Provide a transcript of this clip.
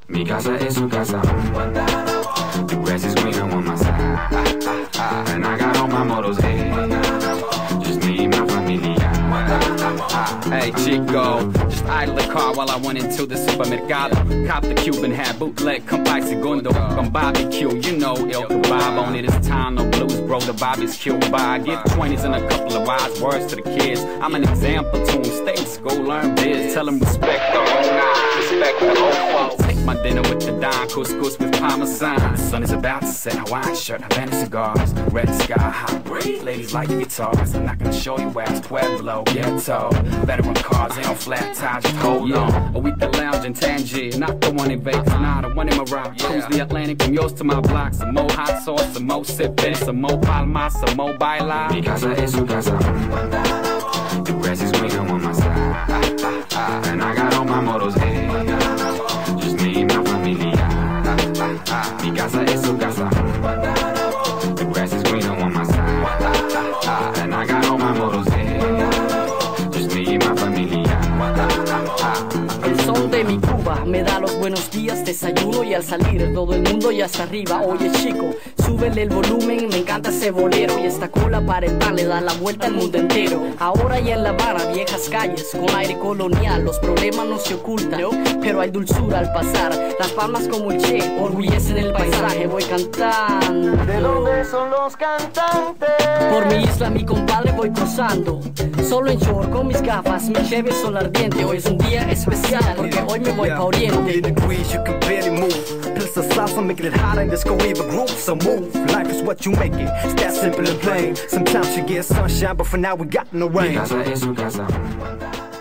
Mi casa es su casa. The grass is greener on my side. And I got all my models, hey. Just me and my familia. Hey chico, just idle the car while I went into the supermercado. Cop the Cuban hat, bootleg, come by segundo. Con barbecue, you know, el kebab on it. It's time, no blues, bro, the Bobby's killed by. Give 20s and a couple of wise words to the kids. I'm an example to them, stay in school, learn biz. Tell them respect the old nine, respect the old folks. Take my dinner with the Don, couscous with Parmesan. The sun is about to set, Hawaiian shirt, Havana cigars. Red sky, hot breeze, ladies like guitars. I'm not gonna show you where it's Pueblo, ghetto. Veteran cars, ain't no flat tires, just hold on. A week the lounge in Tangier, not the one in Vegas, nah, the one in Morocco. Cruise the Atlantic from yours to my block. Some more hot sauce, some more sipping, some more palmas, some more baila. Mi casa es su casa. The grass is greener on my side. And I got all my models, hey. Just me and my familia. Mi casa es su casa. The grass is greener on my side. And I got all my models, hey. Just me and my familia. El sol de mi Cuba me da los buenos días, desayuno y al salir todo el mundo ya está arriba. Oye chico, súbele el volumen, me encanta ese bolero. Y esta cola para el pan le da la vuelta al mundo entero. Ahora ya en La Habana, viejas calles con aire colonial. Los problemas no se ocultan, pero hay dulzura al pasar. Las palmas como el Che, orgullecen el paisaje. Voy cantando. ¿De dónde son los cantantes? Por mi isla, mi compadre, voy cruzando. Solo en short, con mis gafas, mi Chevy sol ardiente. Hoy es un día especial, porque hoy me voy pa' Oriente. Degrees, you can barely move. Plus the salsa making it hot and disco wave a groove. So move, life is what you make it. It's that simple and plain. Sometimes you get sunshine, but for now we got no Mi rain. casa es su casa.